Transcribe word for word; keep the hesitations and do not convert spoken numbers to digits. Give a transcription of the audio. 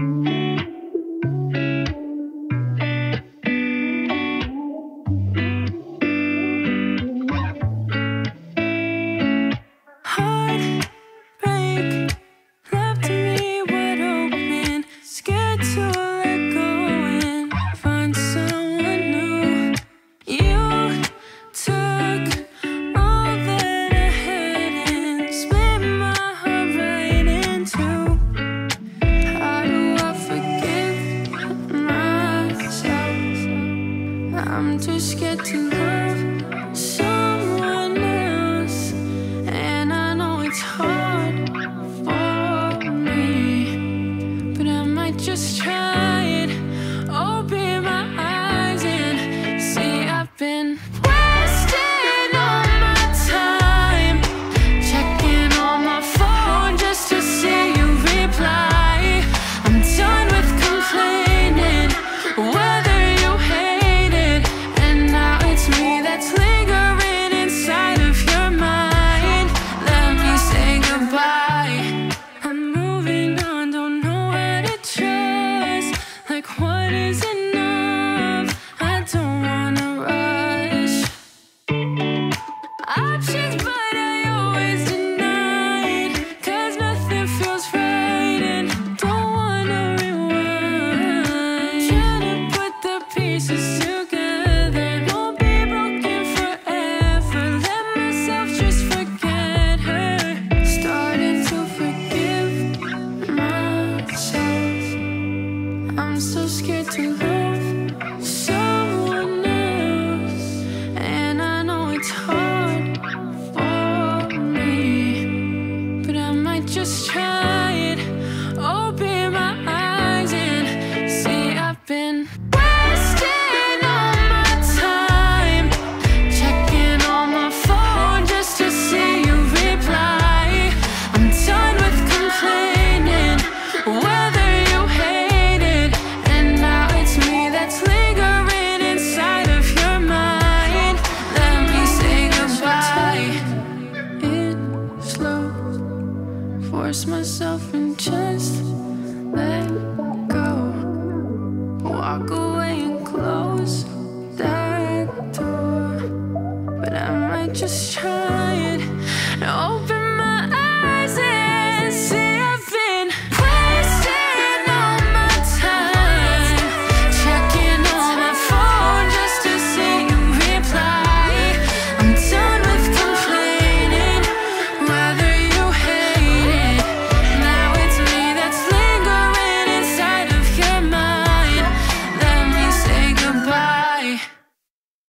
I'm too scared to love someone else, and I know it's hard for me, but I might just try it. Open my eyes and see I've been wasting all my time, checking on my phone just to see you reply. I'm done with complaining whether you hate it, and now it's me that's lingering inside of your mind. Let me say goodbye. I'm moving on, don't know how to trust. Like, what is enough? I don't wanna rush options, but I always deny it, 'cause nothing feels right and don't wanna rewind. Trying to put the pieces together, won't be broken forever. Let myself just forget her. Starting to forgive myself. I'm so scared to love someone else, and I know it's hard for me, but I might just try it. Open my eyes and see I've been wasting all my time, checking on my phone just to see you reply. I'm done with complaining whether you hate it, and now it's me that's lingering inside of your mind. Let me say goodbye. It slow, force myself and just let go. Walk away and close that door, but I might just try